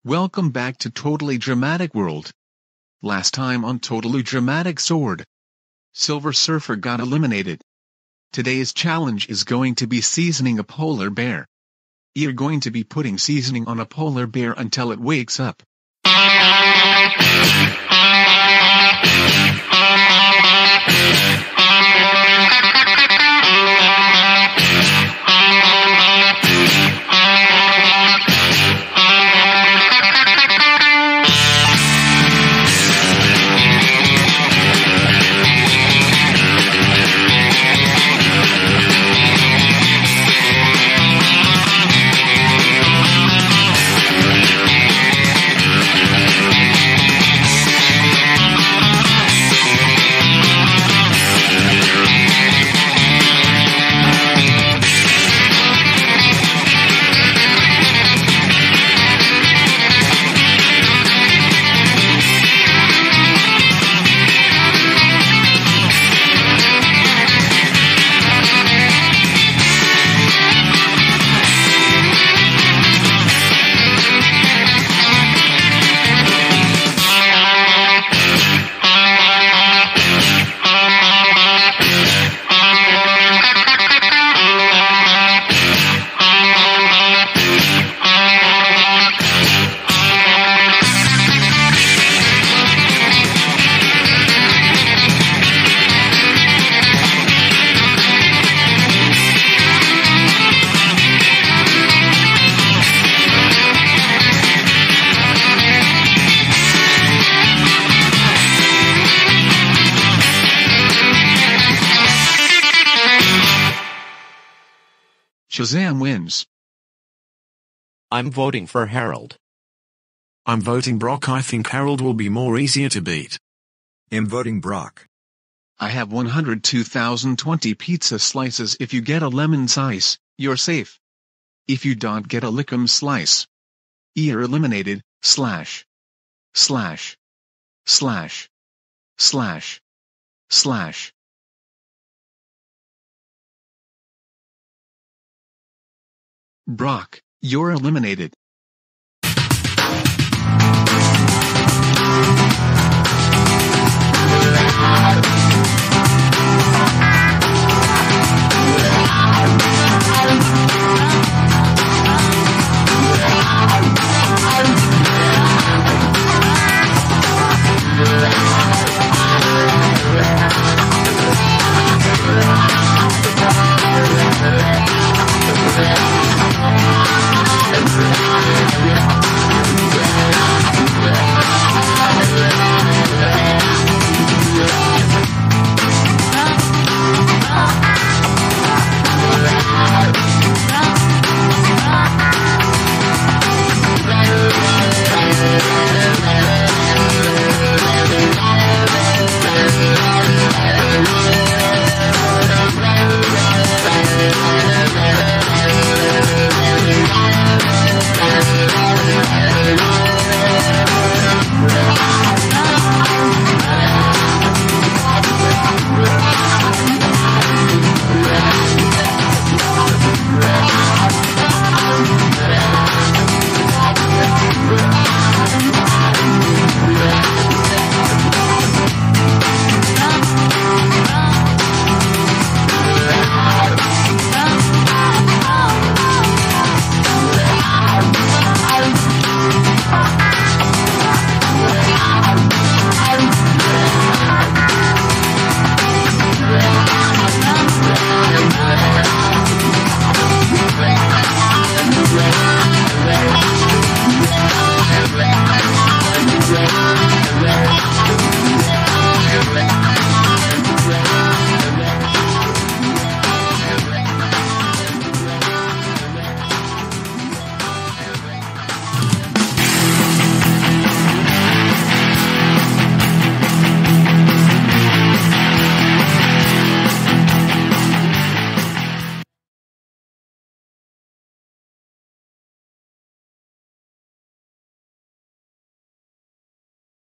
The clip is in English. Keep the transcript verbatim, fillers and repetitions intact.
Welcome back to Totally Dramatic World. Last time on Totally Dramatic Sword, Silver Surfer got eliminated. Today's challenge is going to be seasoning a polar bear. You're going to be putting seasoning on a polar bear until it wakes up. Shazam wins. I'm voting for Harold. I'm voting Brock. I think Harold will be more easier to beat. I'm voting Brock. I have one hundred two thousand twenty pizza slices. If you get a lemon slice, you're safe. If you don't get a lickum slice, you're eliminated, slash, slash, slash, slash, slash. Brock, you're eliminated. Ah!